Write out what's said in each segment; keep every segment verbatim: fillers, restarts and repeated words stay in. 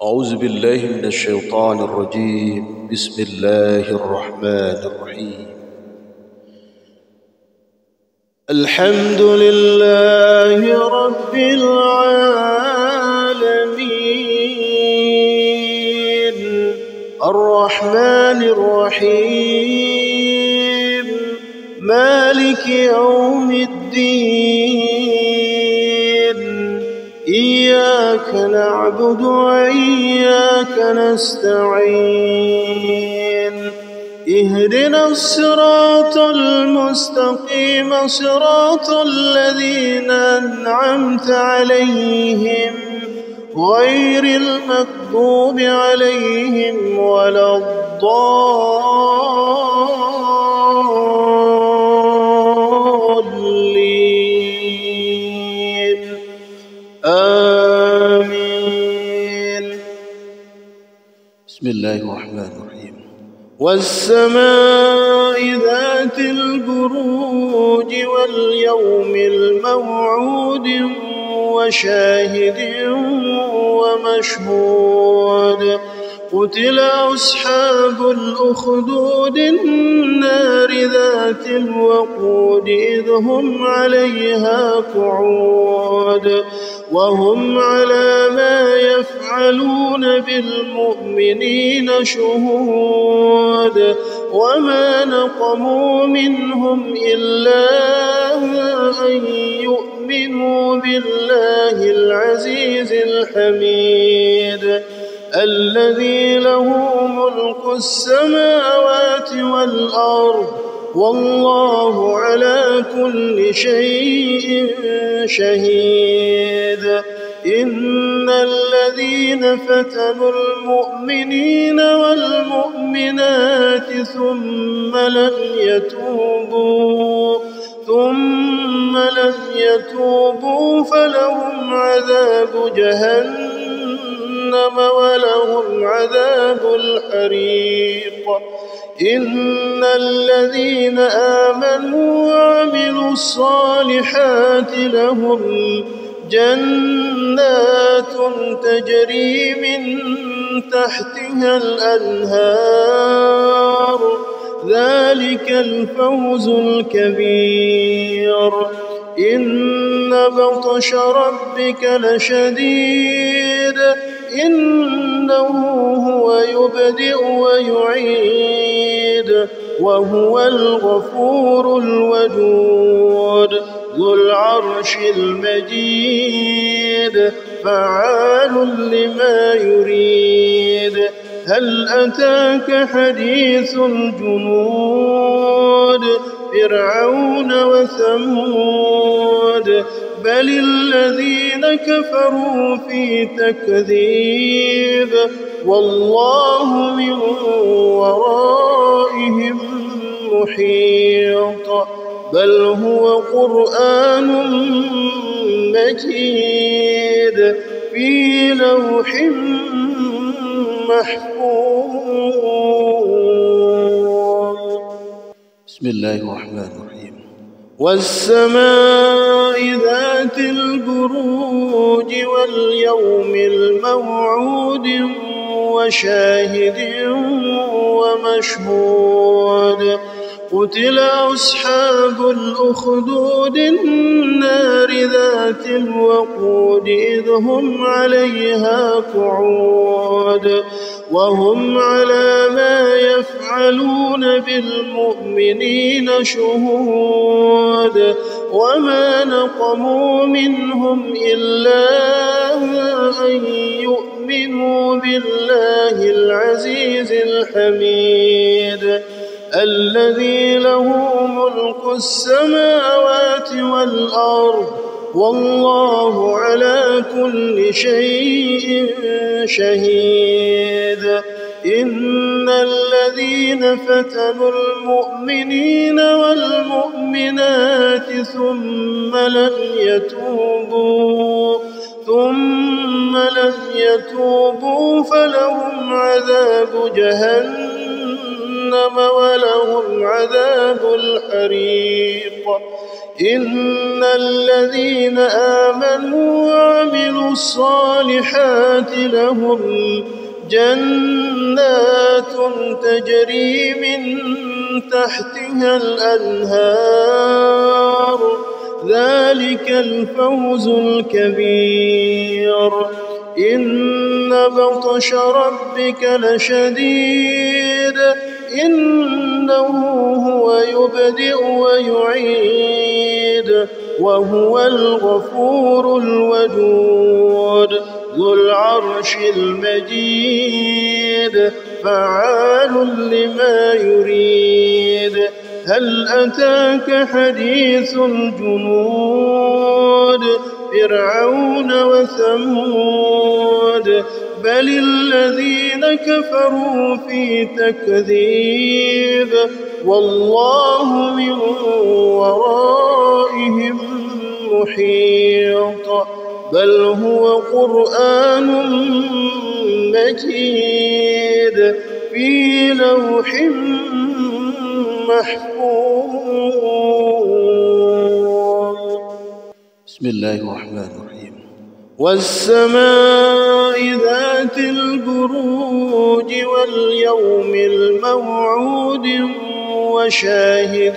أعوذ بالله من الشيطان الرجيم. بسم الله الرحمن الرحيم. الحمد لله رب العالمين الرحمن الرحيم مالك يوم الدين إياك نعبد وإياك نستعين اهدنا الصراط المستقيم صراط الذين أنعمت عليهم غير المغضوب عليهم ولا الضالين آمين. بسم الله الرحمن الرحيم. والسماء ذات البروج واليوم الموعود وشاهد ومشهود قتل أصحاب الأخدود النار ذات الوقود إذ هم عليها قعود وهم على ما يفعلون بالمؤمنين شهود وما نقموا منهم إلا أن يؤمنوا بالله العزيز الحميد الذي له ملك السماوات والأرض والله على كل شيء شهيد. إن الذين فتنوا المؤمنين والمؤمنات ثم لم يتوبوا ثم لم يتوبوا فلهم عذاب جهنم ولهم عذاب الحريق. إن الذين آمنوا وعملوا الصالحات لهم جنات تجري من تحتها الأنهار ذلك الفوز الكبير. إن بطش ربك لشديد إنه هو يبدئ ويعيد وهو الغفور الودود ذو العرش المجيد فعال لما يريد. هل أتاك حديث الجنود فرعون وثمود بل الذين كفروا في تكذيب والله من ورائهم محيط بل هو قرآن مجيد في لوح محفوظ. بسم الله الرحمن الرحيم. والسماء ذات البروج واليوم الموعود وشاهد ومشهود قتل أصحاب الأخدود النار ذات الوقود إذ هم عليها قعود وهم على ما يفعلون بالمؤمنين شهود وما نقموا منهم إلا أن يؤمنوا بالله العزيز الحميد الذي له ملك السماوات والأرض والله على كل شيء شهيد. إن الذين فتنوا المؤمنين والمؤمنات ثم لم يتوبوا ثم لم يتوبوا فلهم عذاب جهنم ولهم عذاب الحريق. إن الذين آمنوا وعملوا الصالحات لهم جنات تجري من تحتها الأنهار ذلك الفوز الكبير إن بطش ربك لشديد إنه هو يبدئ ويعيد وهو الغفور الودود ذو العرش المجيد فعال لما يريد هل أتاك حديث الجنود فرعون وثمود بل الذين كفروا في تكذيب والله من ورائهم محيط بل هو قرآن مجيد في لوح محفوظ. بسم الله الرحمن الرحيم. والسماء ذات البروج واليوم الموعود وشاهد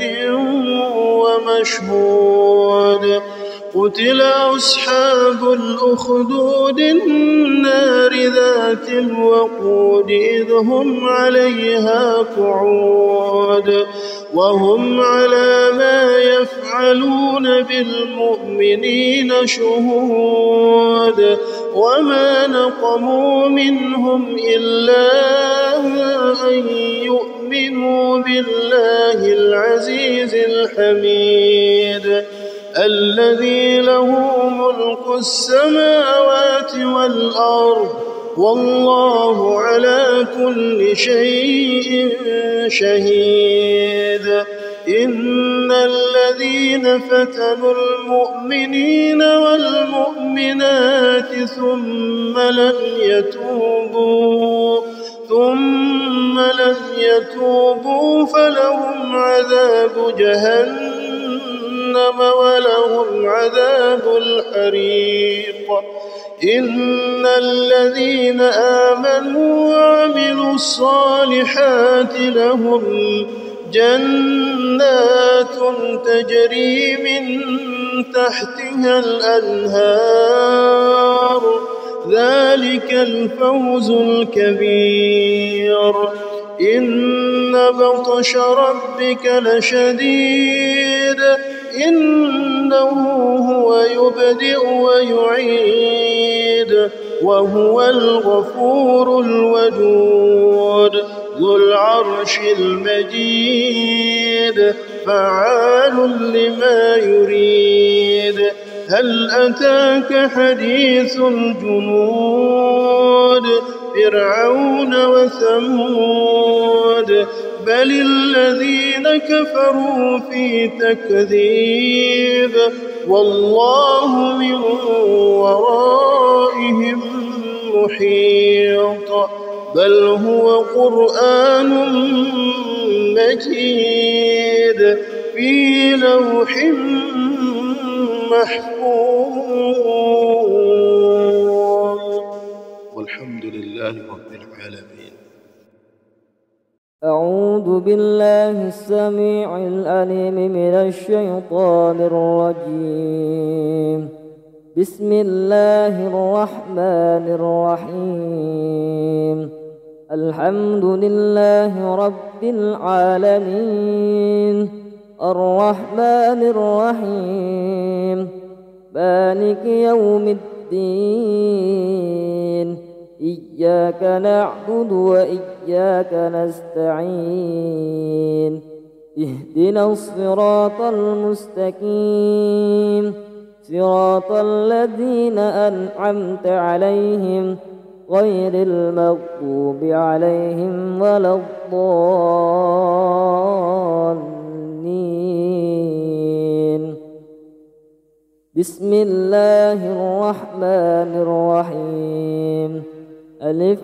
ومشهود قتل أصحاب الأخدود النار ذات الوقود إذ هم عليها قعود وهم على ما يفعلون بالمؤمنين شهود وما نقموا منهم إلا أن يؤمنوا بالله العزيز الحميد الذي له ملك السماوات والأرض والله على كل شيء شهيد إن الذين فتنوا المؤمنين والمؤمنات ثم لم يتوبوا ثم لم يتوبوا فلهم عذاب جهنم ولهم عذاب الحريق إن الذين آمنوا وعملوا الصالحات لهم جنات تجري من تحتها الأنهار ذلك الفوز الكبير إن بطش ربك لشديد إنه هو يبدئ ويعيد وهو الغفور الودود ذو العرش المجيد فعال لما يريد هل أتاك حديث الجنود فرعون وثمود بل الذين كفروا في تكذيب والله من ورائهم محيط بل هو قرآن مجيد في لوح محفوظ والحمد لله رب العالمين. أعوذ بالله السميع العليم من الشيطان الرجيم. بسم الله الرحمن الرحيم. الحمد لله رب العالمين الرحمن الرحيم مالك يوم الدين إياك نعبد وإياك نستعين اهدنا الصراط المستقيم صراط الذين أنعمت عليهم غير المغضوب عليهم ولا الضالين. بسم الله الرحمن الرحيم. ألف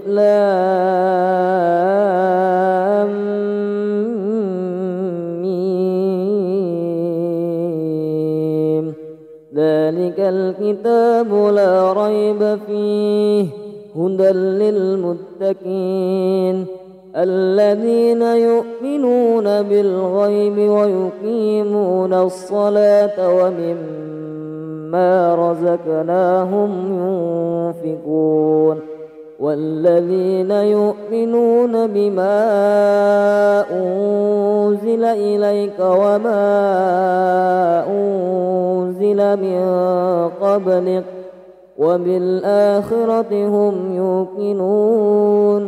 لام ميم الكتاب لا ريب فيه هدى للمتقين الذين يؤمنون بالغيب ويقيمون الصلاة ومما رزقناهم ينفقون والذين يؤمنون بما أنزل إليك وما أنزل من قبلك وبالآخرة هم يوقنون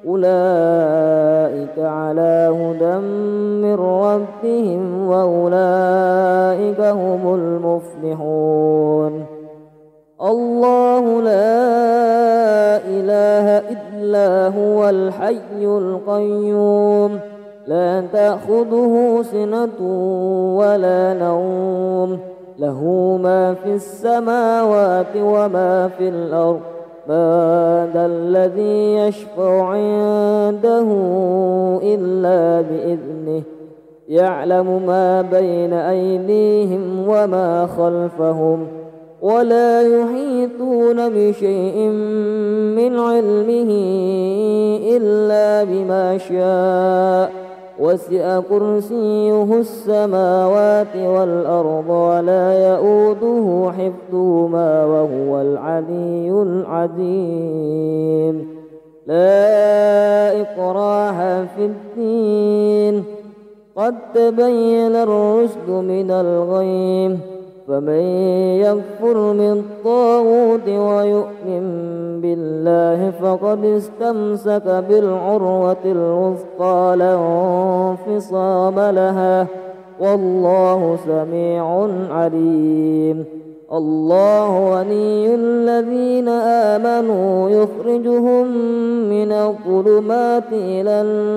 أولئك على هدى من ربهم وأولئك هم المفلحون الله لا إله إلا هو الحي القيوم لا تأخذه سنة ولا نوم له ما في السماوات وما في الأرض من ذا الذي يشفع عنده إلا بإذنه يعلم ما بين أيديهم وما خلفهم ولا يحيطون بشيء من علمه إلا بما شاء وسع كرسيه السماوات والأرض ولا يؤوده حفظهما وهو العلي العظيم لا إكراه في الدين قد تبين الرشد من الغي فمن يكفر بالطاغوت ويؤمن بالله فقد استمسك بالعروة الوثقى لا انفصام لها والله سميع عليم الله ولي الذين آمنوا يخرجهم من الظلمات إلى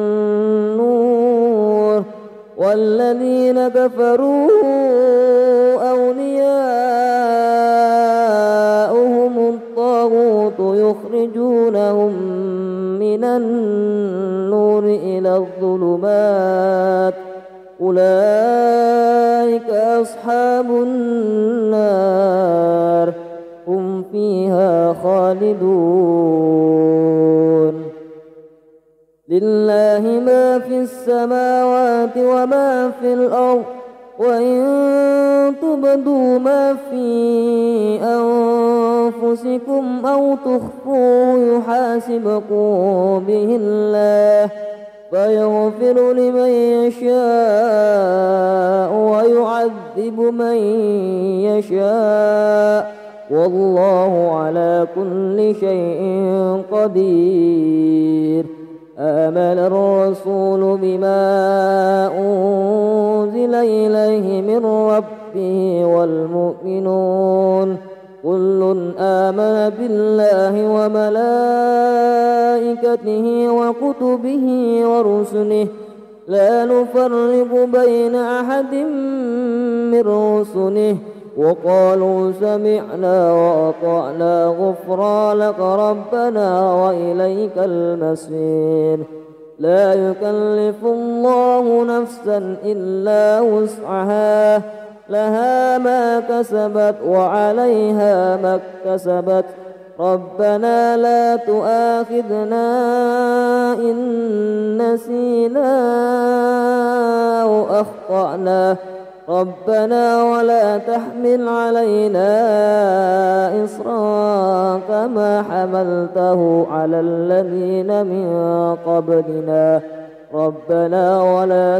النور والذين كفروا أولياؤهم الطاغوت يخرجونهم من النور إلى الظلمات أولئك أصحاب النار هم فيها خالدون لله ما في السماوات وما في الأرض وإن تبدوا ما في أنفسكم أو تخفوه يحاسبكم به الله فيغفر لمن يشاء ويعذب من يشاء والله على كل شيء قدير آمن الرسول بما أنزل إليه من ربه والمؤمنون كل آمن بالله وملائكته وكتبه ورسله لا نفرق بين أحد من رسله وقالوا سمعنا وأطعنا غفرانك ربنا وإليك المصير لا يكلف الله نفسا إلا وسعها لها ما كسبت وعليها ما اكتسبت ربنا لا تؤاخذنا إن نسينا أو أخطأنا ربنا ولا تحمل علينا إصرا كما حملته على الذين من قبلنا ربنا ولا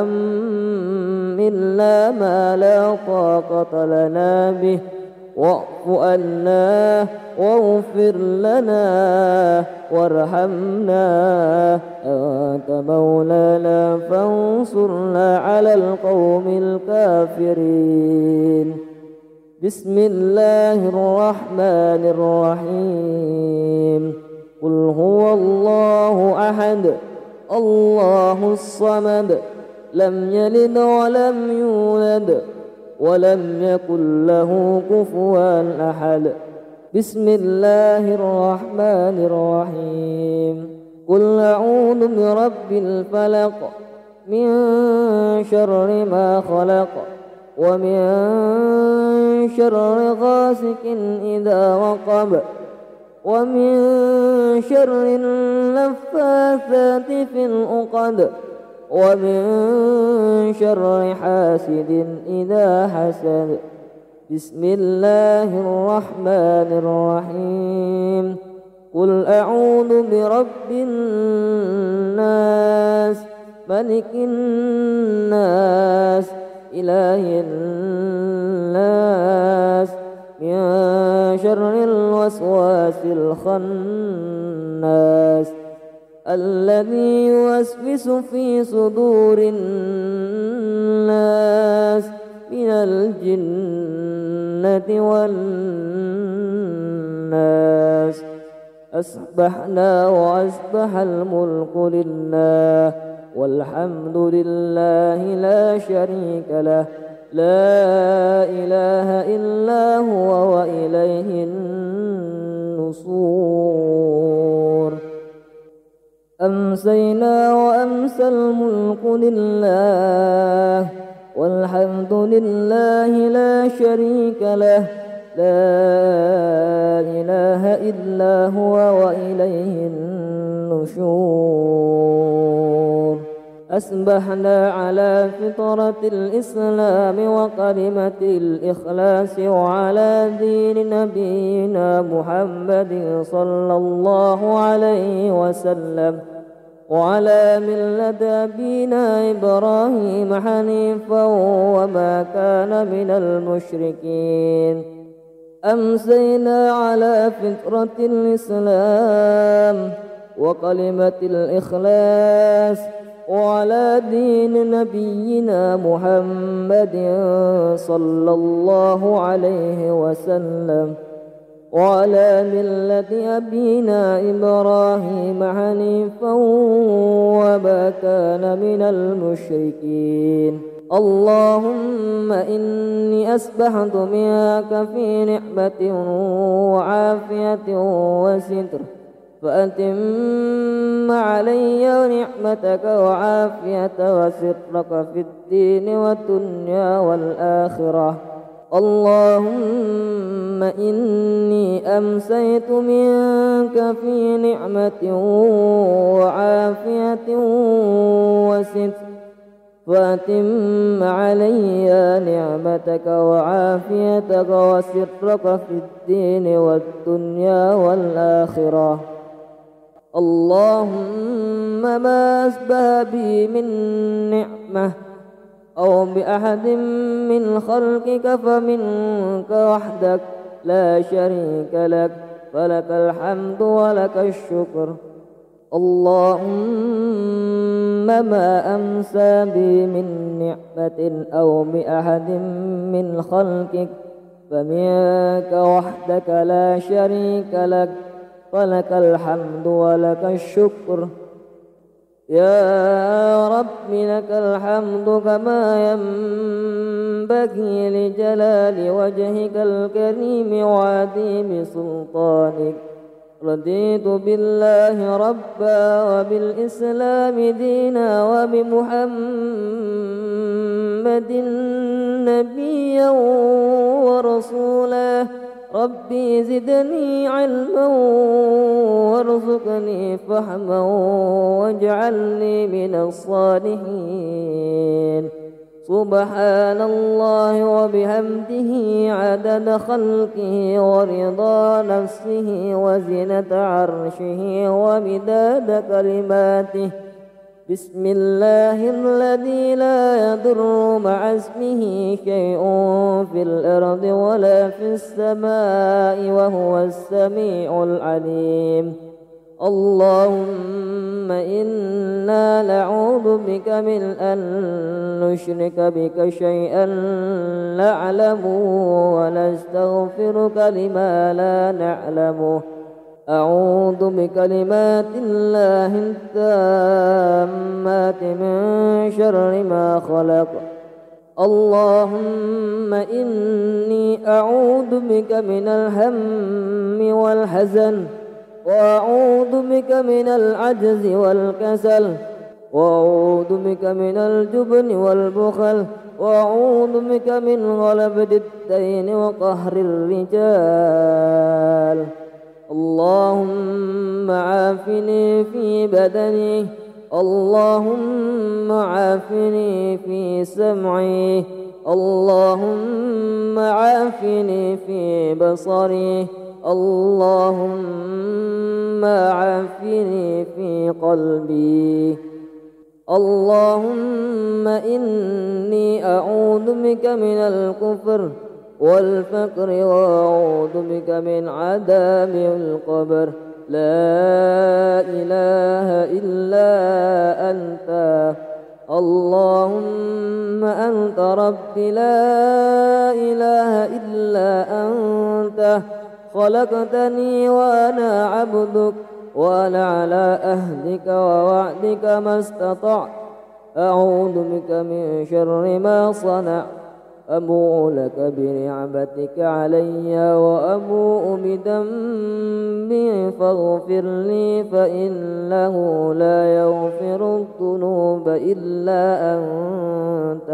تحملنا ما لا طاقة لنا به واعف عنا واغفر لنا وارحمنا أنت مولانا فانصرنا على القوم الكافرين بسم الله الرحمن الرحيم قل هو الله أحد الله الصمد لم يلد ولم يولد ولم يكن له كفوا أحد بسم الله الرحمن الرحيم قل أعوذ برب الفلق من شر ما خلق ومن شر غاسق إذا وقب ومن شر النفاثات في العقد ومن شر حاسد إذا حسد. بسم الله الرحمن الرحيم. قل أعوذ برب الناس ملك الناس إله الناس من شر الوسواس الخناس الذي يوسوس في صدور الناس من الجنة والناس. أصبحنا وأصبح الملك لله والحمد لله لا شريك له لا إله إلا هو وإليه النشور. أمسينا وأمسى الملك لله والحمد لله لا شريك له لا إله إلا هو وإليه النشور. أصبحنا على فطرة الإسلام وكلمة الإخلاص وعلى دين نبينا محمد صلى الله عليه وسلم وعلى ملة أبينا إبراهيم حنيفا وما كان من المشركين. أمسينا على فطرة الإسلام وكلمة الإخلاص وعلى دين نبينا محمد صلى الله عليه وسلم وعلى ملة أبينا إبراهيم حنيفا وما كان من المشركين. اللهم إني أسبحت منك في نعمة وعافية وستر فأتم علي نعمتك وعافية وسترك في الدين والدنيا والآخرة. اللهم إني أمسيت منك في نعمة وعافية وستر فأتم علي نعمتك وعافيتك وسترك في الدين والدنيا والآخرة. اللهم ما أسبه بي من نعمة أو بأحد من خلقك فمنك وحدك لا شريك لك فلك الحمد ولك الشكر. اللهم ما أمسى بي من نعمة أو بأحد من خلقك فمنك وحدك لا شريك لك فلك الحمد ولك الشكر. يا رب لك الحمد كما ينبغي لجلال وجهك الكريم وعظيم سلطانك. رضيت بالله ربا وبالإسلام دينا وبمحمد نبيا ورسولا. ربي زدني علما وارزقني فهما واجعلني من الصالحين. سبحان الله وبحمده عدد خلقه ورضا نفسه وزنة عرشه ومداد كلماته. بسم الله الذي لا يضر مع اسمه شيء في الأرض ولا في السماء وهو السميع العليم. اللهم إنا نعوذ بك من أن نشرك بك شيئا نعلمه ونستغفرك لما لا نعلمه. أعوذ بكلمات الله التامات من شر ما خلق. اللهم إني أعوذ بك من الهم والحزن وأعوذ بك من العجز والكسل وأعوذ بك من الجبن والبخل وأعوذ بك من غلبة الدين وقهر الرجال. اللهم عافني في بدني، اللهم عافني في سمعي، اللهم عافني في بصري، اللهم عافني في قلبي. اللهم إني أعوذ بك من الكفر والفقر وأعوذ بك من عذاب القبر. لا إله إلا أنت، اللهم أنت ربي لا إله إلا أنت، خلقتني وأنا عبدك وأنا على أهلك ووعدك ما استطعت، أعوذ بك من شر ما صنعت، أبوء لك بنعمتك علي وأبوء بذنبي فاغفر لي، فإنه لا يغفر الذنوب إلا أنت.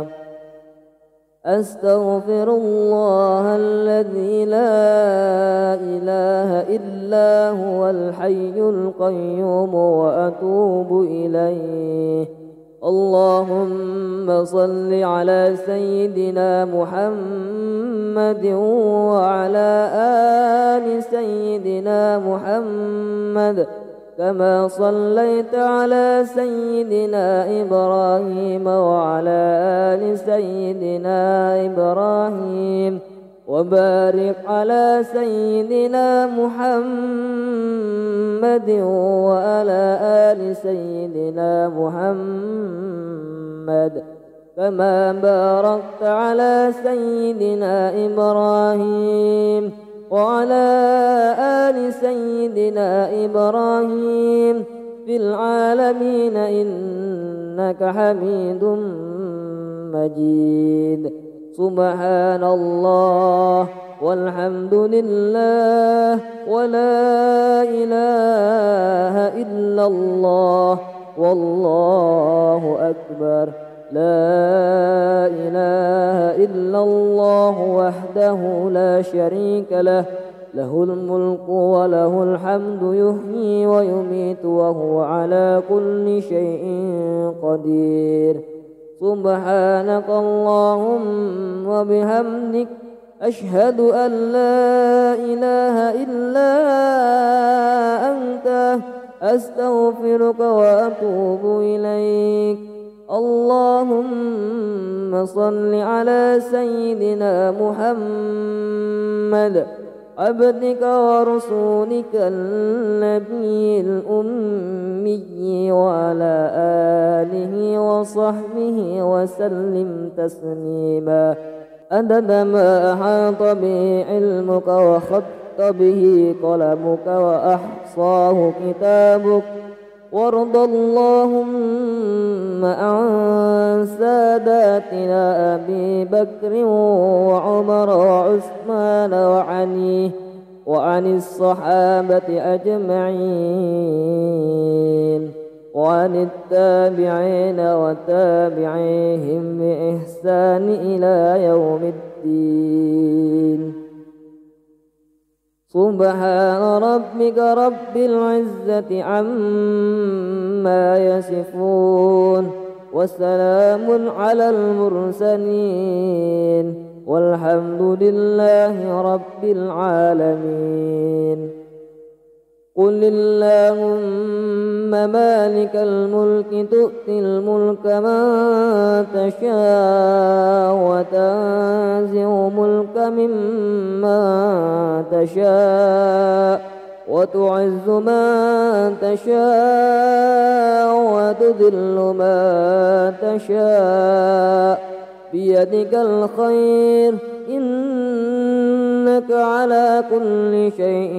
أستغفر الله الذي لا إله إلا هو الحي القيوم وأتوب إليه. اللهم صل على سيدنا محمد وعلى آل سيدنا محمد كما صليت على سيدنا إبراهيم وعلى آل سيدنا إبراهيم، وبارك على سيدنا محمد وعلى آل سيدنا محمد كما باركت على سيدنا إبراهيم وعلى آل سيدنا إبراهيم في العالمين إنك حميد مجيد. سبحان الله والحمد لله ولا إله إلا الله والله أكبر. لا إله إلا الله وحده لا شريك له، له الملك وله الحمد يحيي ويميت وهو على كل شيء قدير. سبحانك اللهم وبحمدك، أشهد أن لا إله إلا أنت، أستغفرك وأتوب إليك. اللهم صل على سيدنا محمد عبدك ورسولك النبي الأمي وعلى آله وصحبه وسلم تسليما عدد ما أحاط به علمك وخط به قلمك وأحصاه كتابك. وارض اللهم عن ساداتنا أبي بكر وعمر وعثمان وعلي وعن الصحابة أجمعين وعن التابعين وتابعيهم بإحسان إلى يوم الدين. سبحان ربك رب العزة عما يصفون وسلام على المرسلين والحمد لله رب العالمين. قل اللهم مالك الملك تؤتي الملك من تشاء وتنزع الملك ممن تشاء وتعز من تشاء وتذل من تشاء بيدك الخير إنك على كل شيء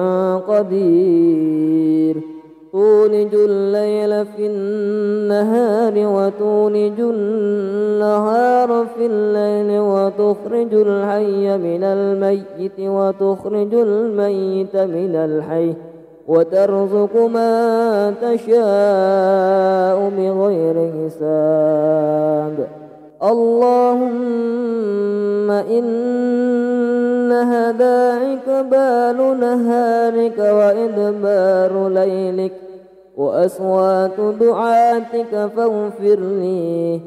قدير. تولج الليل في النهار وتولج النهار في الليل وتخرج الحي من الميت وتخرج الميت من الحي وترزق من تشاء بغير حساب. اللهم إنها داعك بال نهارك وإدبار ليلك وأصوات دعاتك فاغفر لي.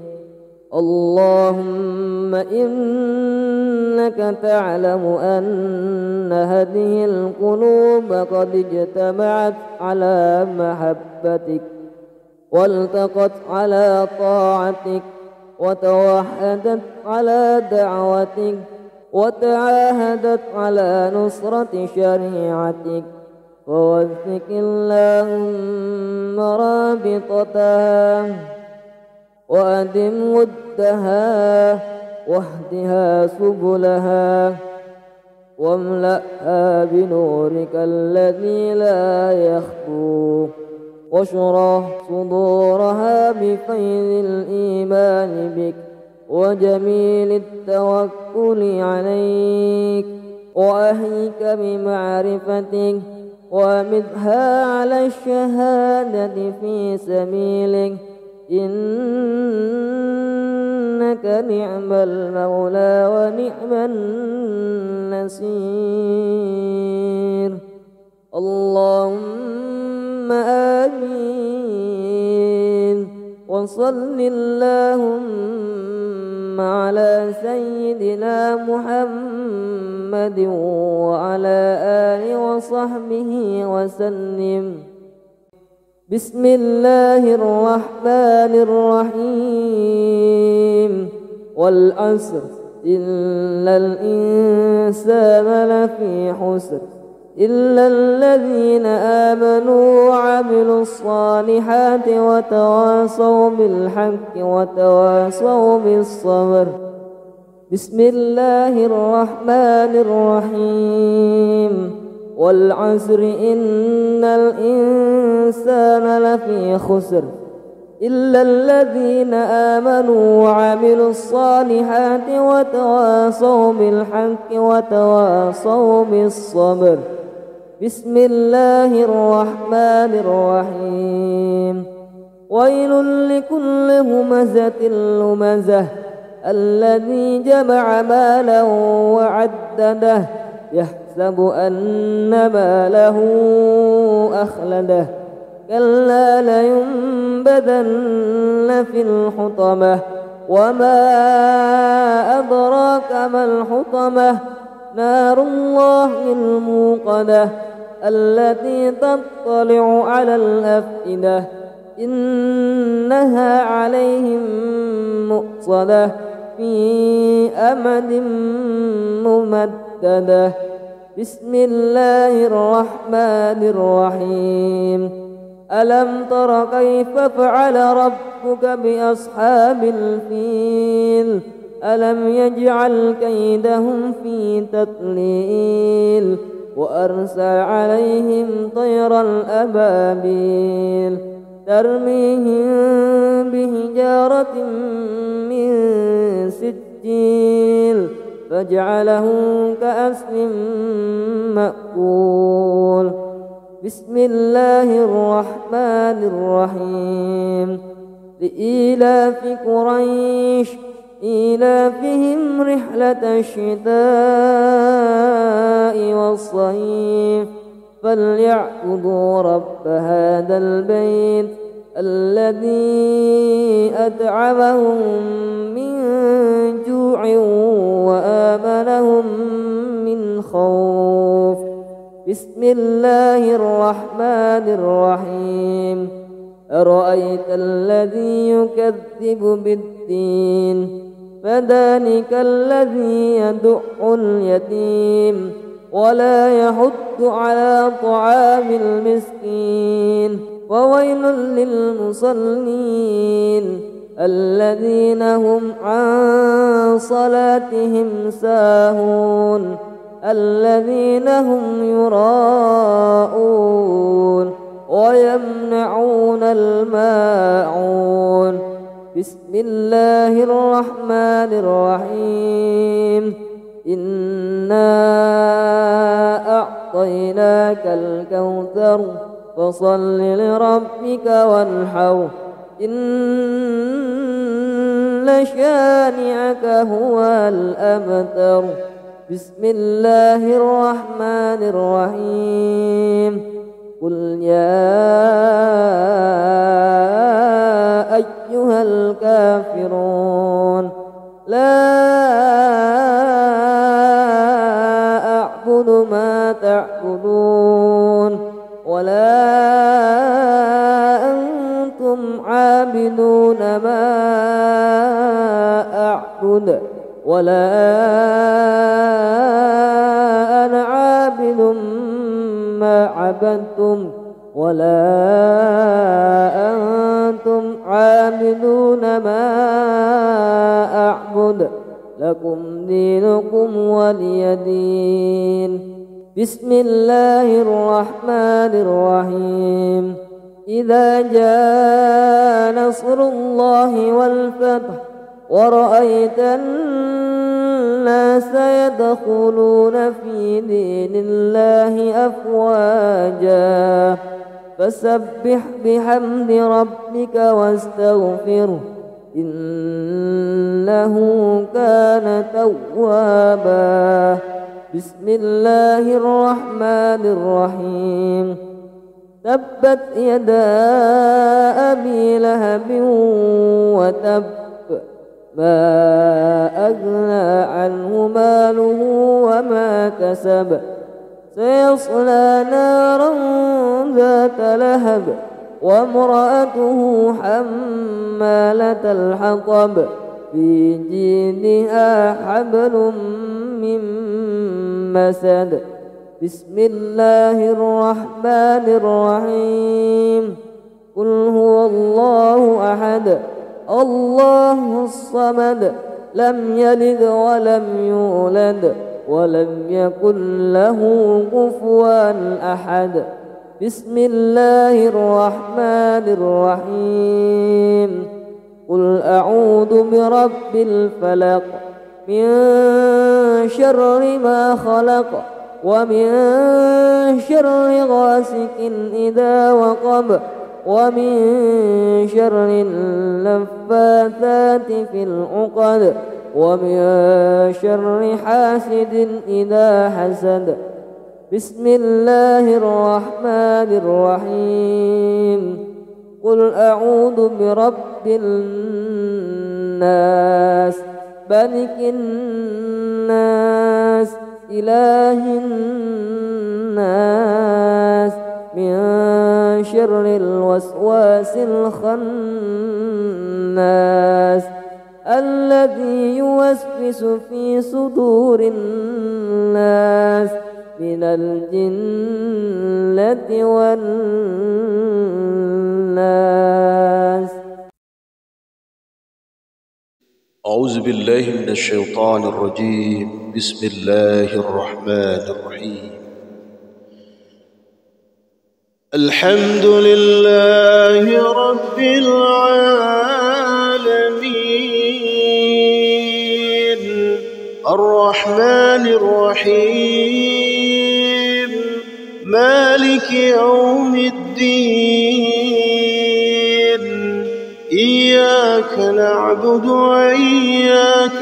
اللهم إنك تعلم أن هذه القلوب قد اجتمعت على محبتك والتقت على طاعتك وتوحدت على دعوتك وتعاهدت على نصرة شريعتك، ووثق اللهم رابطتها وأدم ودها واهدها سبلها واملأها بنورك الذي لا يخفو، واشرح صدورها بفيض الإيمان بك وجميل التوكل عليك، وأهيك بمعرفتك ومدها على الشهادة في سبيلك، إنك نعم المولى ونعم النصير. اللهم آمين. وصل اللهم على سيدنا محمد وعلى آله وصحبه وسلم. بسم الله الرحمن الرحيم. والعصر إن الإنسان لفي خسر إلا الذين آمنوا وعملوا الصالحات وتواصوا بالحق وتواصوا بالصبر. بسم الله الرحمن الرحيم. والعصر إن الإنسان لفي خسر إلا الذين آمنوا وعملوا الصالحات وتواصوا بالحق وتواصوا بالصبر. بسم الله الرحمن الرحيم. ويل لكل همزة لمزة الذي جمع مالا وعدده يحسب أن ماله أخلده كلا لينبذن في الحطمة وما أدراك ما الحطمة نار الله الموقدة التي تطلع على الأفئدة إنها عليهم مؤصدة في أمد ممددة. بسم الله الرحمن الرحيم. ألم تر كيف فعل ربك بأصحاب الفيل ألم يجعل كيدهم في تضليل وأرسل عليهم طيرا أبابيل ترميهم بحجارة من سجيل فجعلهم كعصف مأكول. بسم الله الرحمن الرحيم. لإيلاف قريش إيلافهم رحلة الشتاء والصيف فليعبدوا رب هذا البيت الذي أطعمهم من جوع وآمنهم من خوف. بسم الله الرحمن الرحيم. أرأيت الذي يكذب بالدين فذلك الذي يدع اليتيم ولا يحض على طعام المسكين. وويل للمصلين الذين هم عن صلاتهم ساهون الذين هم يراءون ويمنعون الماعون. بسم الله الرحمن الرحيم. إنا أعطيناك الكوثر فصل لربك وانحر إن شانئك هو الأبتر. بسم الله الرحمن الرحيم. قل يا أيها الكافرون لا أعبد ما تعبدون ولا أنتم عابدون ما أعبد ولا أنا عابد ما عبدتم ولا أنتم عابدون ما أعبد لكم دينكم ولي دين. بسم الله الرحمن الرحيم. إذا جاء نصر الله والفتح ورأيت الناس يدخلون في دين الله أفواجا فسبح بحمد ربك واستغفره إنه كان توابا. بسم الله الرحمن الرحيم. تبت يدا أبي لهب وتب ما أغنى عنه ماله وما كسب سيصلى نارا ذات لهب وامرأته حمالة الحطب في جيدها حبل من مسد. بسم الله الرحمن الرحيم. قل هو الله أحد الله الصمد لم يلد ولم يولد ولم يكن له كفوا أحد. بسم الله الرحمن الرحيم. قل أعوذ برب الفلق من شر ما خلق ومن شر غاسق إذا وقب ومن شر النفاثات في العقد ومن شر حاسد إذا حسد. بسم الله الرحمن الرحيم. قل أعوذ برب الناس ملك الناس إله الناس من شر الوسواس الخناس الذي يوسوس في صدور الناس من الجنة والناس. أعوذ بالله من الشيطان الرجيم. بسم الله الرحمن الرحيم. الحمد لله رب العالمين الرحمن الرحيم مالك يوم الدين إياك نعبد وإياك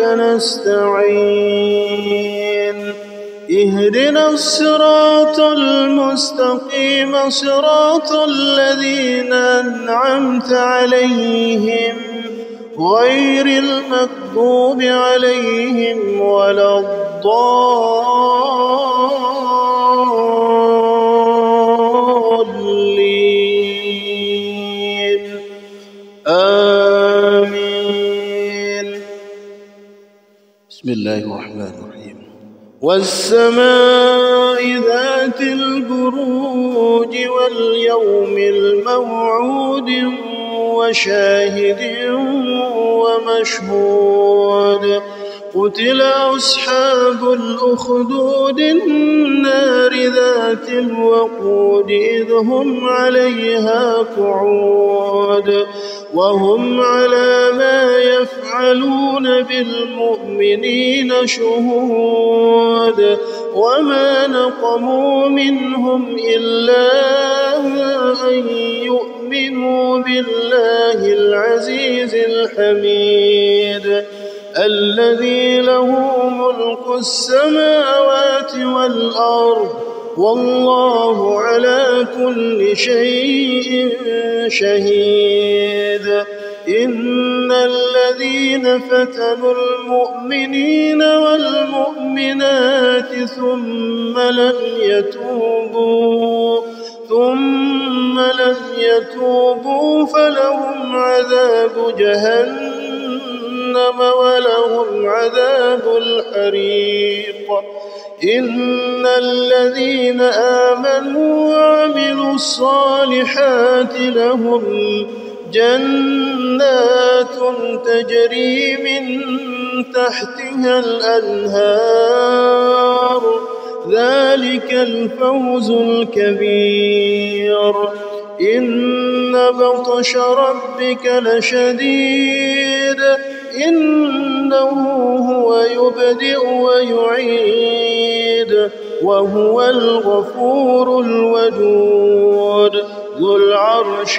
نستعين اهدنا الصراط المستقيم صراط الذين أنعمت عليهم غير المغضوب عليهم ولا الضالين آمين. بسم الله الرحمن الرحيم. والسماء ذات البروج واليوم الموعود وشاهد ومشهود قتل أصحاب الأخدود النار ذات الوقود إذ هم عليها قعود وهم على ما يفعلون بالمؤمنين شهود وما نقموا منهم إلا أن يؤمنوا بالله العزيز العزيز الحميد الذي له ملك السماوات والأرض والله على كل شيء شهيد إن الذين فتنوا المؤمنين والمؤمنات ثم لم يتوبوا ثم لم يتوبوا فلهم عذاب جهنم ولهم عذاب الحريق إن الذين آمنوا وعملوا الصالحات لهم جنات تجري من تحتها الأنهار ذلك الفوز الكبير إن بطش ربك لشديد إنه هو يبدئ ويعيد وهو الغفور الودود ذو العرش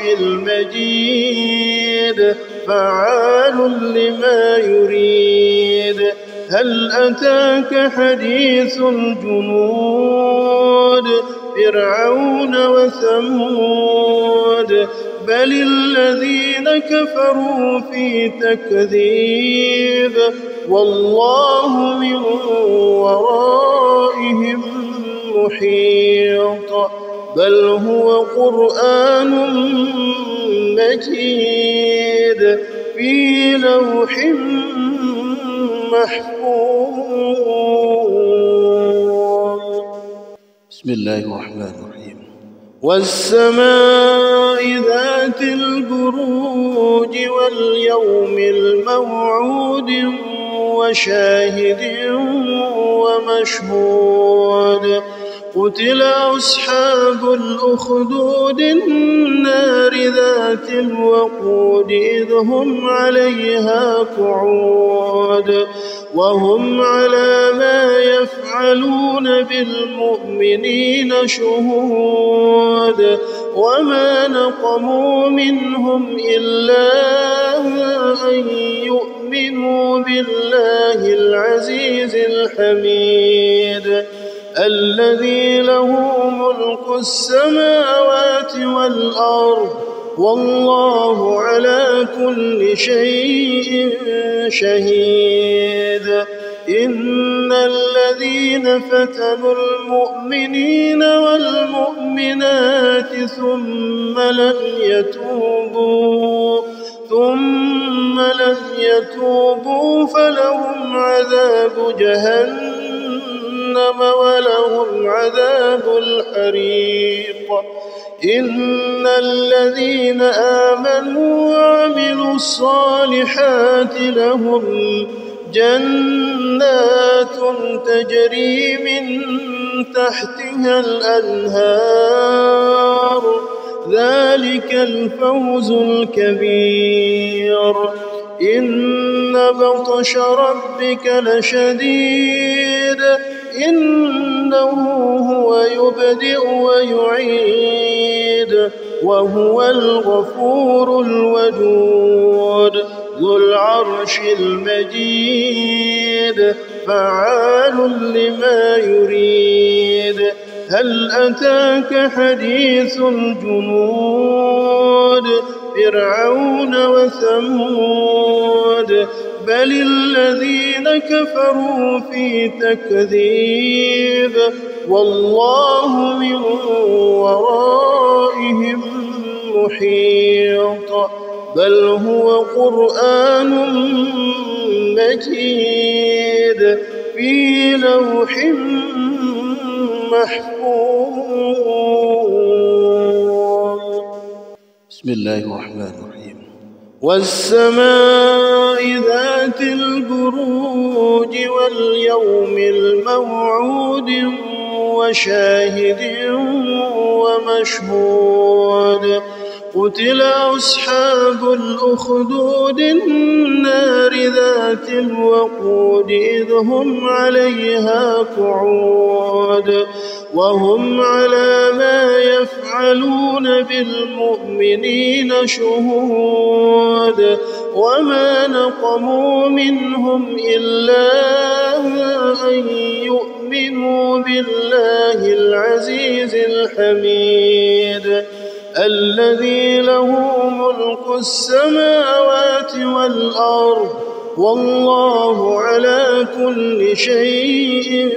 المجيد فعال لما يريد هل أتاك حديث الجنود فرعون وثمود بل الذين كفروا في تكذيب والله من ورائهم محيط بل هو قرآن مجيد في لوح محفوظ. بسم الله الرحمن الرحيم. والسماء ذات البروج واليوم الموعود وشاهد ومشهود قتل أصحاب الأخدود النار ذات الوقود إذ هم عليها قعود وهم على ما يفعلون بالمؤمنين شهود وما نقموا منهم إلا أن يؤمنوا بالله العزيز الحميد الذي له ملك السماوات والأرض والله على كل شيء شهيد إن الذين فتنوا المؤمنين والمؤمنات ثم لم يتوبوا ثم لم يتوبوا فلهم عذاب جهنم ولهم عذاب الحريق إن الذين آمنوا وعملوا الصالحات لهم جنات تجري من تحتها الأنهار ذلك الفوز الكبير إن بطش ربك لشديد إنه هو يبدئ ويعيد وهو الغفور الودود ذو العرش المجيد فعال لما يريد هل أتاك حديث الجنود فرعون وثمود بل الذين كفروا في تكذيب والله من ورائهم محيط بل هو قرآن مجيد في لوح محفوظ. بسم الله الرحمن الرحيم. والسماء ذات البروج واليوم الموعود وشاهد ومشهود قتل أصحاب الأخدود النار ذات الوقود إذ هم عليها قعود وهم على ما يفعلون بالمؤمنين شهود وما نقموا منهم إلا أن يؤمنوا بالله العزيز الحميد الذي له ملك السماوات والأرض والله على كل شيء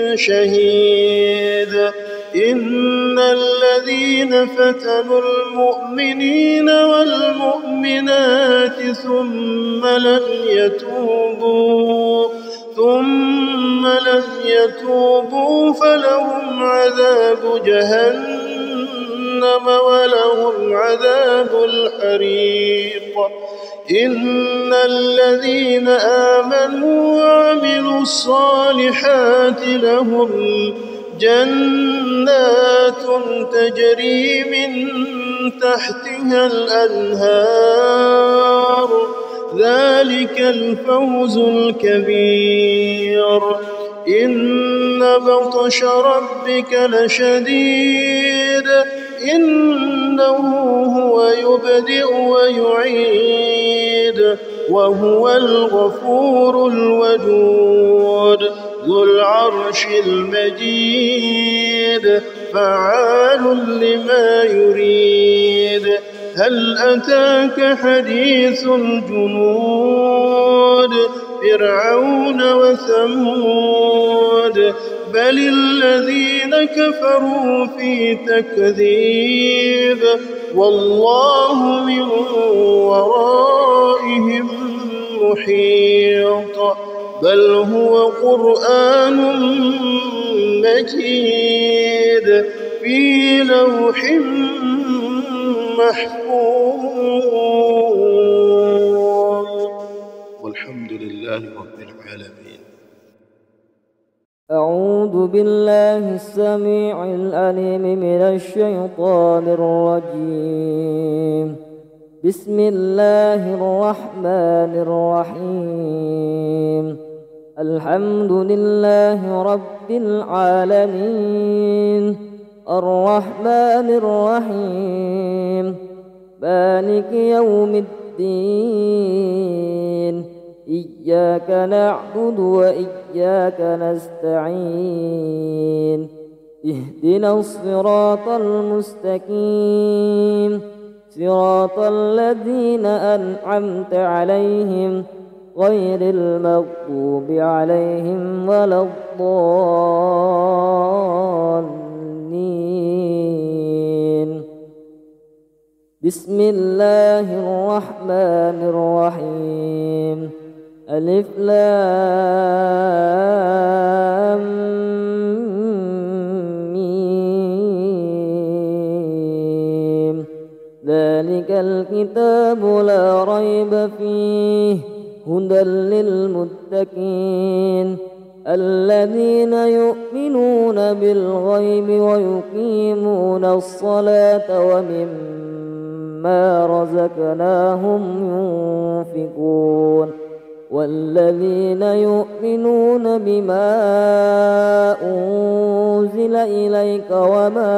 شهيد إن الذين فتنوا المؤمنين والمؤمنات ثم لم يتوبوا ثم لم يتوبوا فلهم عذاب جهنم ولهم عذاب الحريق إن الذين آمنوا وعملوا الصالحات لهم جنات تجري من تحتها الأنهار ذلك الفوز الكبير إن بطش ربك لشديد إنه هو يبدئ ويعيد وهو الغفور الودود ذو العرش المجيد فعال لما يريد هل أتاك حديث الجنود فرعون وثمود بل الذين كفروا في تكذيب والله من ورائهم محيط بل هو قرآن مجيد في لوح محفوظ والحمد لله رب العالمين. أعوذ بالله السميع العليم من الشيطان الرجيم. بسم الله الرحمن الرحيم. الحمد لله رب العالمين الرحمن الرحيم مالك يوم الدين إياك نعبد وإياك نستعين اهدنا الصراط المستقيم صراط الذين أنعمت عليهم غير المغضوب عليهم ولا الضالين. بسم الله الرحمن الرحيم. ألف لام ميم. ذلك الكتاب لا ريب فيه هدى للمتقين الذين يؤمنون بالغيب ويقيمون الصلاة ومما رزقناهم ينفقون والذين يؤمنون بما أنزل إليك وما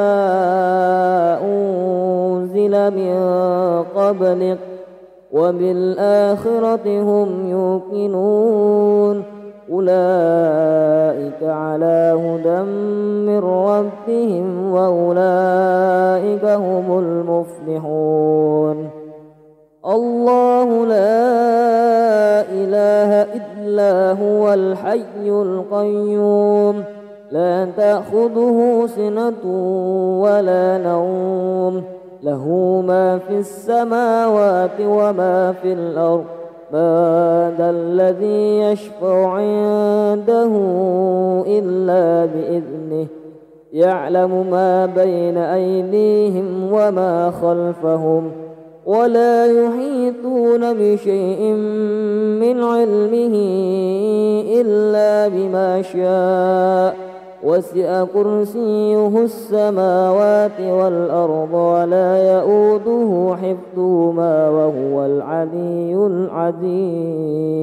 أنزل من قبلك وبالآخرة هم يوقنون أولئك على هدى من ربهم وأولئك هم المفلحون. الله لا إله إلا هو الحي القيوم لا تأخذه سنة ولا نوم له ما في السماوات وما في الأرض ما ذا الذي يشفع عنده إلا بإذنه يعلم ما بين أيديهم وما خلفهم ولا يحيطون بشيء من علمه إلا بما شاء وسع كرسيه السماوات والأرض ولا يؤوده حفظهما وهو العلي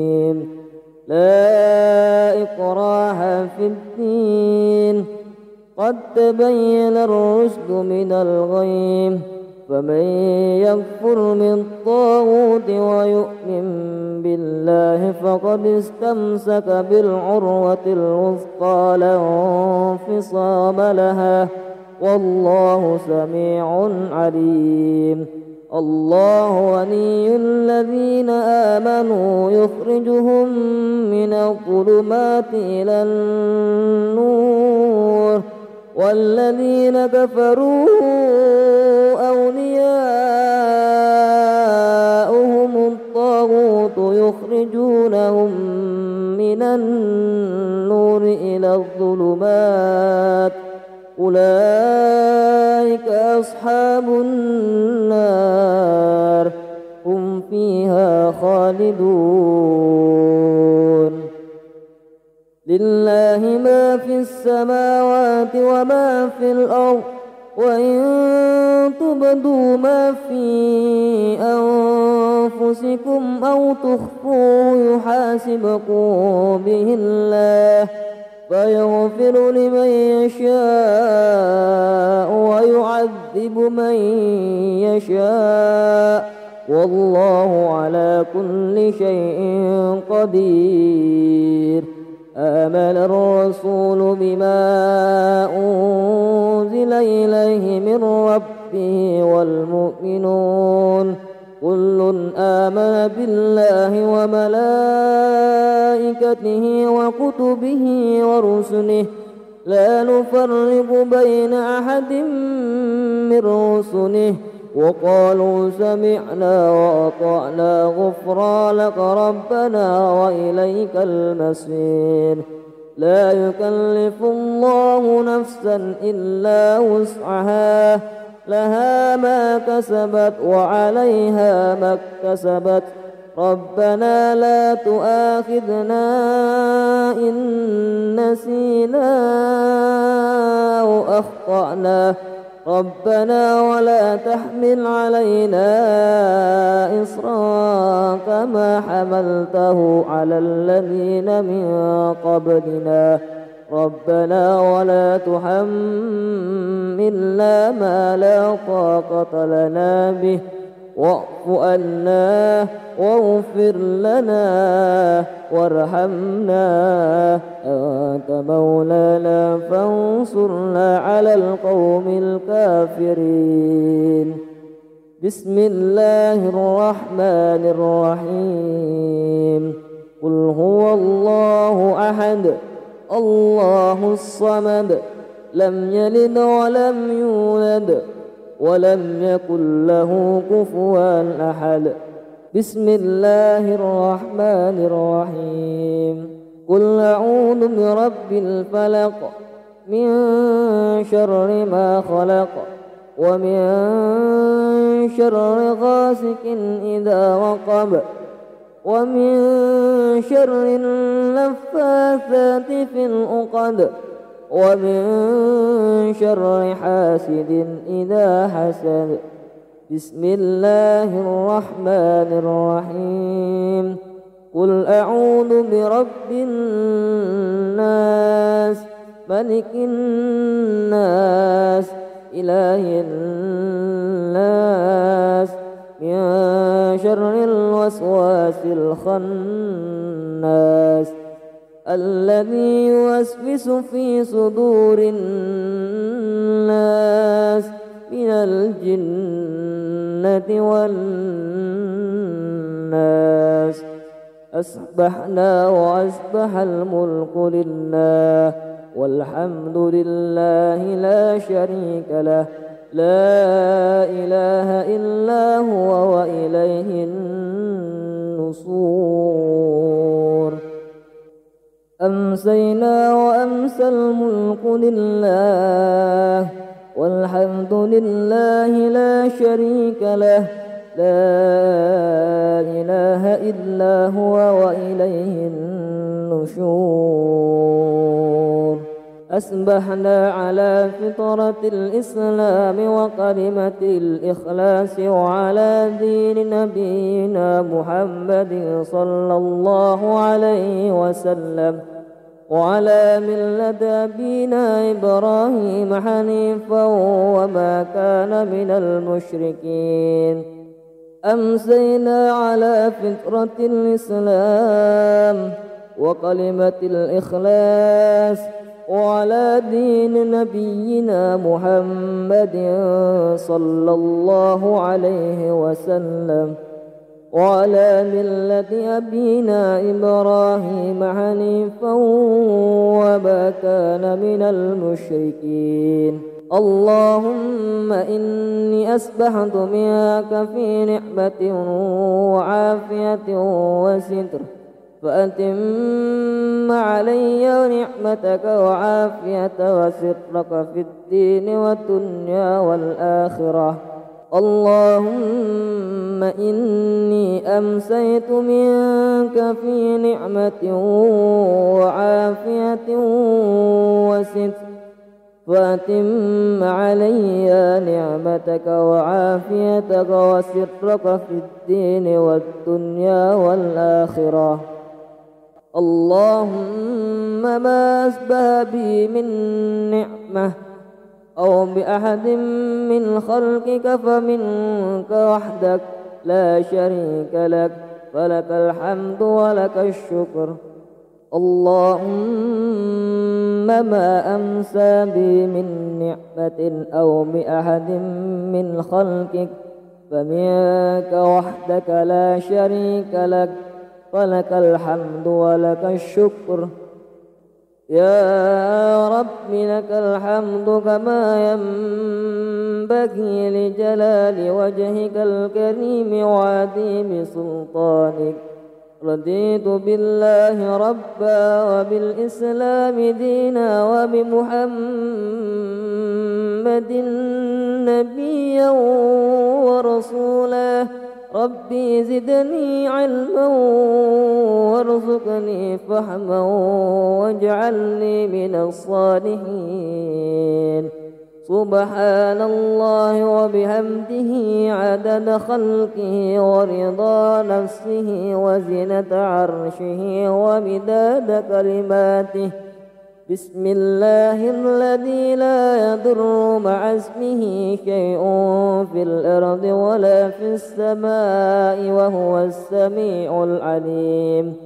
العظيم. لا إكراه في الدين قد تبين الرشد من الغي فمن يكفر بالطاغوت ويؤمن بالله فقد استمسك بالعروة الوثقى لا انفصام لها والله سميع عليم. الله ولي الذين آمنوا يخرجهم من الظلمات إلى النور والذين كفروا أولياؤهم الطاغوت يخرجونهم من النور إلى الظلمات أولئك أصحاب النار هم فيها خالدون. لله ما في السماوات وما في الأرض وإن تبدوا ما في أنفسكم أو تخفوه يحاسبكم به الله فيغفر لمن يشاء ويعذب من يشاء والله على كل شيء قدير. آمن الرسول بما أنزل إليه من ربه والمؤمنون كل آمن بالله وملائكته وكتبه ورسله لا نفرق بين أحد من رسله وقالوا سمعنا وأطعنا غفرانك ربنا وإليك المصير. لا يكلف الله نفسا إلا وسعها لها ما كسبت وعليها ما اكتسبت ربنا لا تؤاخذنا إن نسينا أو أخطأنا ربنا ولا تحمل علينا إصرا كما حملته على الذين من قبلنا ربنا ولا تحملنا ما لا طاقة لنا به واعف عنا واغفر لنا وارحمنا أنت مولانا فانصرنا على القوم الكافرين. بسم الله الرحمن الرحيم. قل هو الله أحد الله الصمد لم يلد ولم يولد ولم يكن له كفوا أحد. بسم الله الرحمن الرحيم. قل أعوذ برب الفلق من شر ما خلق ومن شر غاسق إذا وقب ومن شر النفاثات في العقد ومن شر حاسد إذا حسد. بسم الله الرحمن الرحيم. قل أعوذ برب الناس ملك الناس إله الناس من شر الوسواس الخناس الذي يوسوس في صدور الناس من الجنة والناس. أصبحنا وأصبح الملك لله والحمد لله لا شريك له لا إله إلا هو وإليه النشور. أمسينا وأمسى الملك لله والحمد لله لا شريك له لا إله إلا هو وإليه النشور. أصبحنا على فطرة الإسلام وكلمة الإخلاص وعلى دين نبينا محمد صلى الله عليه وسلم وعلى ملة أبينا إبراهيم حنيفا وما كان من المشركين. أمسينا على فطرة الإسلام وكلمة الإخلاص وعلى دين نبينا محمد صلى الله عليه وسلم وعلى ملة أبينا إبراهيم حنيفا وما كان من المشركين. اللهم إني أسبحت منك في نعمة وعافية وستر، فأتم علي نعمتك وعافية وسترك في الدين والدنيا والآخرة. اللهم إني أمسيت منك في نعمة وعافية وستر، فأتم علي نعمتك وعافيتك وسترك في الدين والدنيا والآخرة. اللهم ما أسبه بي من نعمة أو بأحد من خلقك فمنك وحدك لا شريك لك، فلك الحمد ولك الشكر. اللهم ما أمسى بي من نعمة أو بأحد من خلقك فمنك وحدك لا شريك لك، فلك الحمد ولك الشكر. يا رب لك الحمد كما ينبغي لجلال وجهك الكريم وعظيم سلطانك. رضيت بالله ربا وبالإسلام دينا وبمحمد نبيا ورسولا. ربي زدني علما وارزقني فهما واجعلني من الصالحين. سبحان الله وبحمده عدد خلقه ورضا نفسه وزنة عرشه ومداد كلماته. بسم الله الذي لا يضر مع اسمه شيء في الأرض ولا في السماء وهو السميع العليم.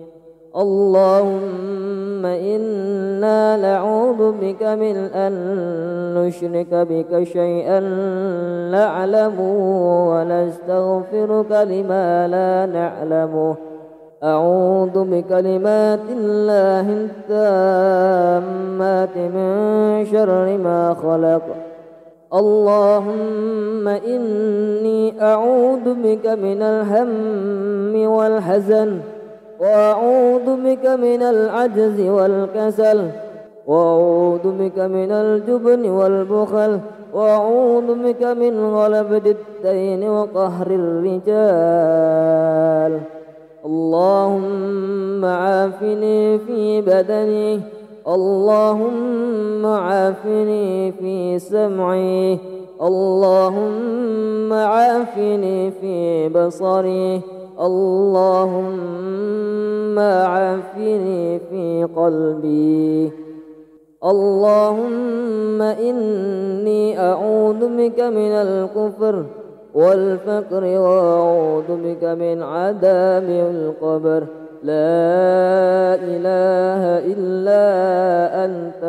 اللهم إنا نعوذ بك من أن نشرك بك شيئا نعلمه ونستغفرك لما لا نعلمه. أعوذ بكلمات الله التامات من شر ما خلق. اللهم إني أعوذ بك من الهم والحزن، وأعوذ بك من العجز والكسل، وأعوذ بك من الجبن والبخل، وأعوذ بك من غلبة الدين وقهر الرجال. اللهم عافني في بدني، اللهم عافني في سمعي، اللهم عافني في بصري، اللهم عافني في قلبي. اللهم إني أعوذ بك من الكفر والفقر وأعوذ بك من عذاب القبر. لا إله إلا أنت،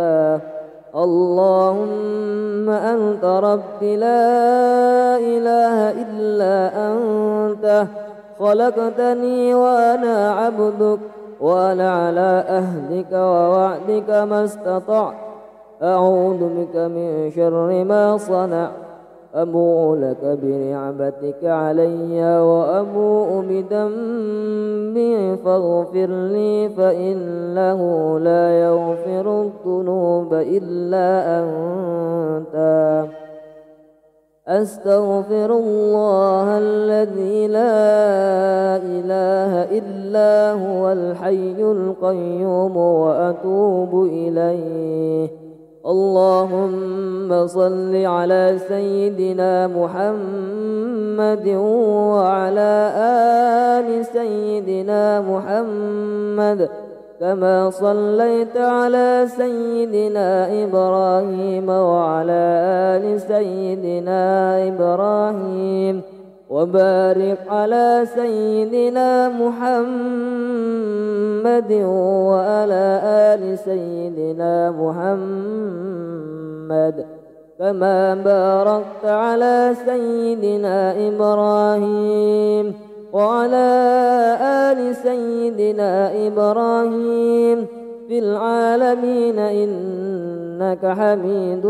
اللهم أنت ربي لا إله إلا أنت. خلقتني وأنا عبدك وأنا على أهلك ووعدك ما استطعت. أعوذ بك من شر ما صنعت. أبوء لك بنعمتك علي وأبوء بذنبي فاغفر لي فإنه لا يغفر الذنوب إلا أنت. أستغفر الله الذي لا إله إلا هو الحي القيوم وأتوب إليه. اللهم صل على سيدنا محمد وعلى آل سيدنا محمد كما صليت على سيدنا إبراهيم وعلى آل سيدنا إبراهيم وبارك على سيدنا محمد وعلى آل سيدنا محمد كما باركت على سيدنا إبراهيم وعلى آل سيدنا إبراهيم في العالمين إنك حميد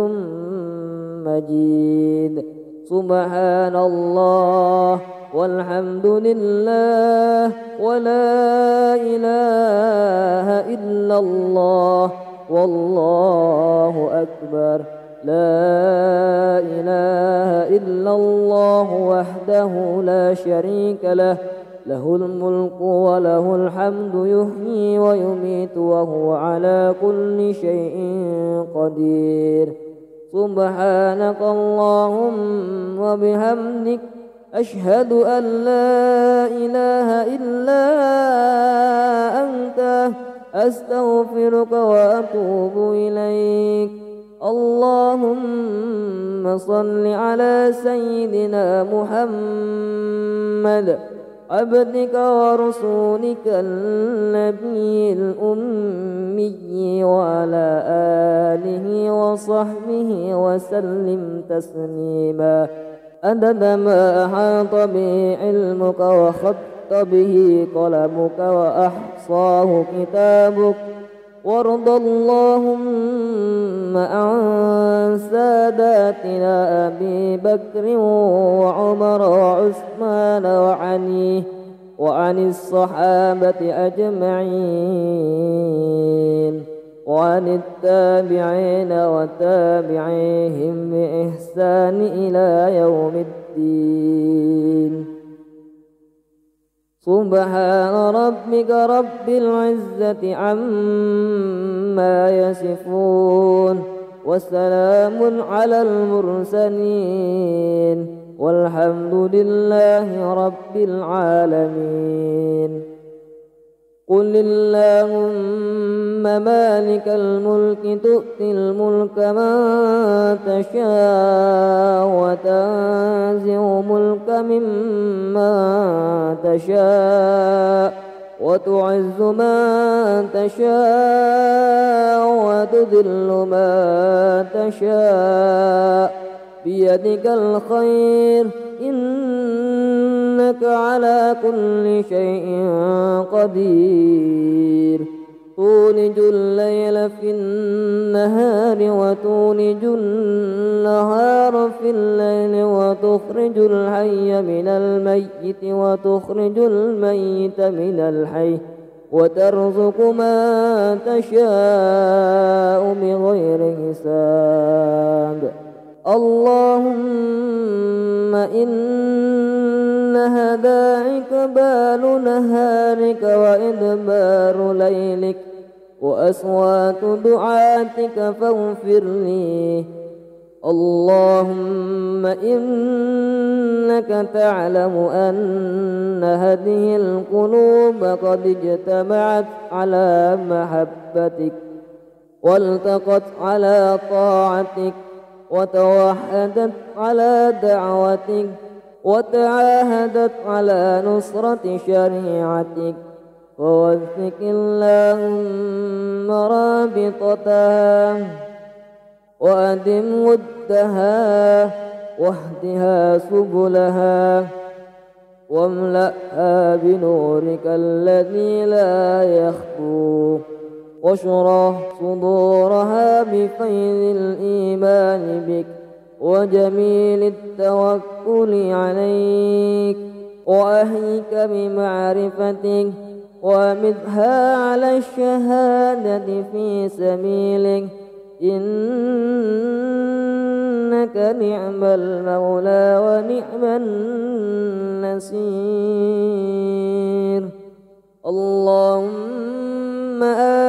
مجيد. سبحان الله والحمد لله ولا إله إلا الله والله أكبر. لا إله إلا الله وحده لا شريك له له الملك وله الحمد يحيي ويميت وهو على كل شيء قدير. سبحانك اللهم وبحمدك أشهد أن لا إله إلا أنت أستغفرك وأتوب إليك. اللهم صل على سيدنا محمد عبدك ورسولك النبي الأمي وعلى آله وصحبه وسلم تسليما عدد ما أحاط به علمك وخط به قلمك وأحصاه كتابك. وارض اللهم عن ساداتنا أبي بكر وعمر وعثمان وعلي وعن الصحابة أجمعين وعن التابعين وتابعيهم بإحسان إلى يوم الدين. سبحان ربك رب العزة عما يصفون وسلام على المرسلين والحمد لله رب العالمين. قل اللهم مالك الملك تؤتي الملك من تشاء وتنزع الملك ممن تشاء وتعز من تشاء وتذل من تشاء بيدك الخير إنك على كل شيء قدير. تولج الليل في النهار وتولج النهار في الليل وتخرج الحي من الميت وتخرج الميت من الحي وترزق من تشاء بغير حساب. اللهم إنها داعك بال نهارك وإدبار ليلك وأصوات دعاتك فاغفر لي. اللهم إنك تعلم أن هذه القلوب قد اجتمعت على محبتك والتقت على طاعتك وتوحدت على دعوتك وتعاهدت على نصرة شريعتك. ووثق اللهم رابطتها وأدم ودها واهدها سبلها واملأها بنورك الذي لا يخفو واشرح صدورها بفيض الإيمان بك وجميل التوكل عليك وأهيك بمعرفتك ومدها على الشهادة في سبيلك إنك نعم المولى ونعم النصير. اللهم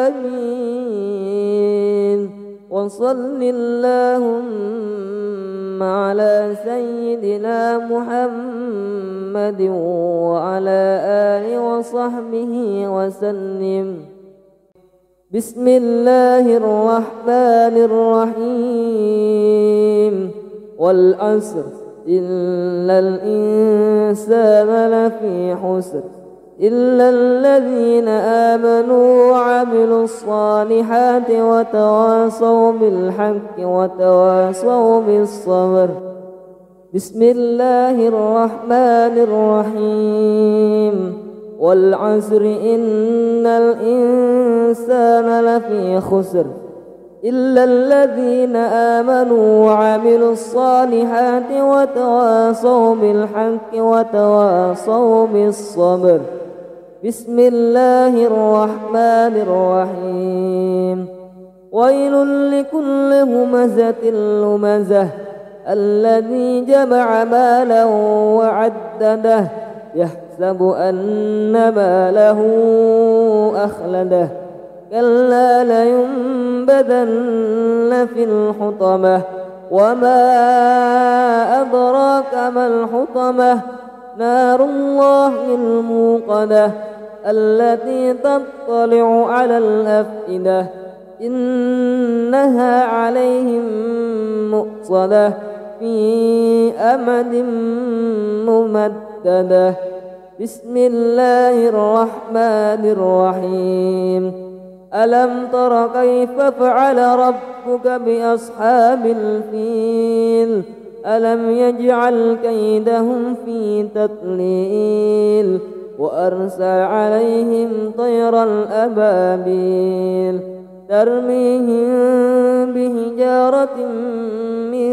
آمين. وصل اللهم على سيدنا محمد وعلى آله وصحبه وسلم. بسم الله الرحمن الرحيم والعصر إن الإنسان لفي خسر إلا الذين آمنوا وعملوا الصالحات وتواصوا بالحق وتواصوا بالصبر. بسم الله الرحمن الرحيم والعصر إن الإنسان لفي خسر إلا الذين آمنوا وعملوا الصالحات وتواصوا بالحق وتواصوا بالصبر. بسم الله الرحمن الرحيم ويل لكل همزة لمزة الذي جمع مالا وعدده يحسب أن ماله أخلده كلا لينبذن في الحطمة وما أدراك ما الحطمة نار الله الموقدة التي تطلع على الأفئدة إنها عليهم مؤصدة في أمد ممددة. بسم الله الرحمن الرحيم ألم تر كيف فعل ربك بأصحاب الفيل ألم يجعل كيدهم في تضليل وأرسل عليهم طيرا أبابيل ترميهم بحجارة من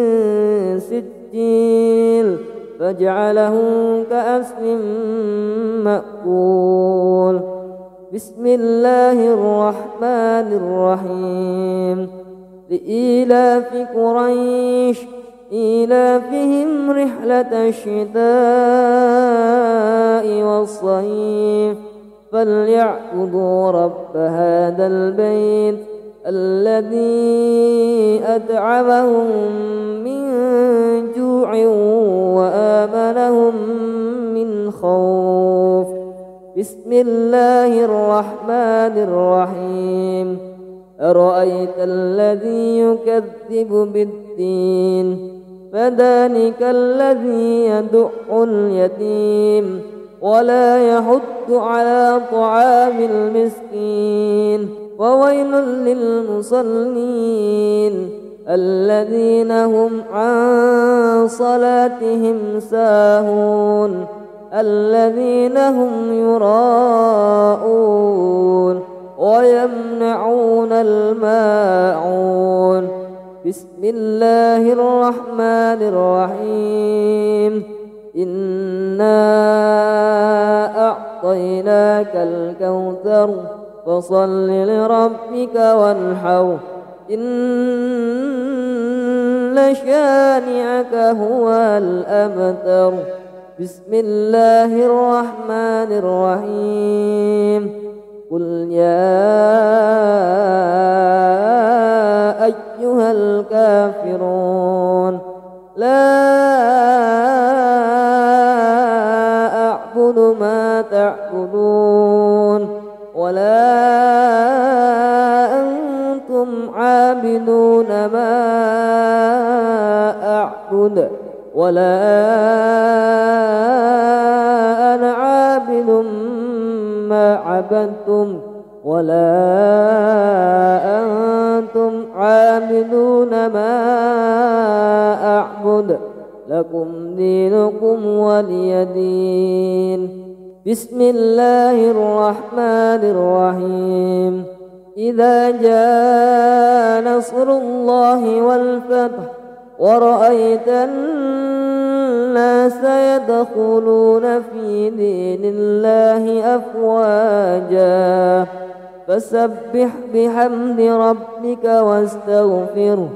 سجيل فجعلهم كعصف مأكول. بسم الله الرحمن الرحيم لإيلاف قريش إيلافهم رحلة الشتاء والصيف فليعبدوا رب هذا البيت الذي أطعمهم من جوع وآمنهم من خوف. بسم الله الرحمن الرحيم أرأيت الذي يكذب بالدين فذلك الذي يدع اليتيم ولا يحض على طعام المسكين وويل للمصلين الذين هم عن صلاتهم ساهون الذين هم يراءون ويمنعون الماعون. بسم الله الرحمن الرحيم إنا أعطيناك الكوثر فصل لربك وانحر إن شانئك هو الأبتر. بسم الله الرحمن الرحيم قل يا أيها الكافرون لا أعبد ما تعبدون ولا أنتم عابدون ما أعبد ولا أنا عابد ما عبدتم ولا أنتم عابدون ما أعبد لكم دينكم ولي دين. بسم الله الرحمن الرحيم إذا جاء نصر الله والفتح ورأيت الناس يدخلون في دين الله أفواجا فسبح بحمد ربك واستغفره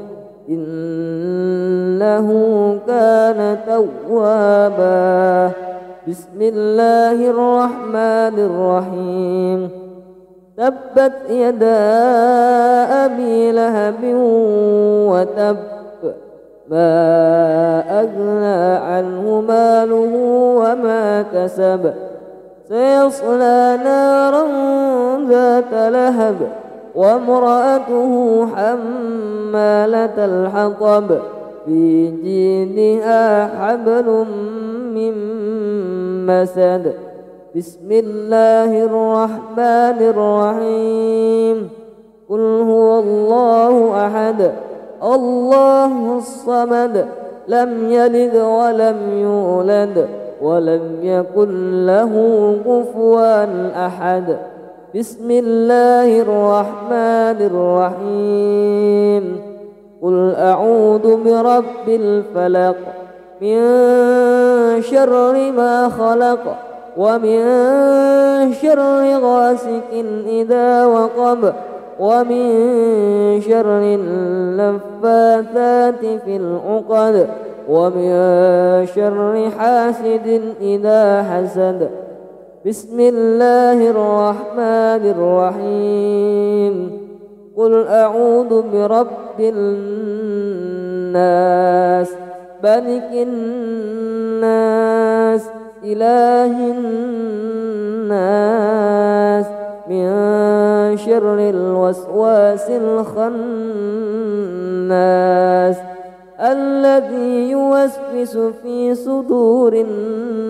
إنه كان توابا. بسم الله الرحمن الرحيم تبت يدا أبي لهب وتب ما أغنى عنه ماله وما كسب سيصلى نارا ذات لهب وامرأته حمالة الحطب في جيدها حبل من مسد. بسم الله الرحمن الرحيم. قل هو الله أحد الله الصمد لم يلد ولم يولد ولم يكن له كفوا أحد. بسم الله الرحمن الرحيم. قل أعوذ برب الفلق من شر ما خلق ومن شر غاسق إذا وقب ومن شر النفاثات في العقد ومن شر حاسد إذا حسد. بسم الله الرحمن الرحيم. قل أعوذ برب الناس ملك الناس إله الناس من شر الوسواس الخناس الذي يوسوس في صدور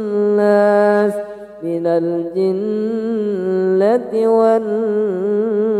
الناس من الجنة والناس.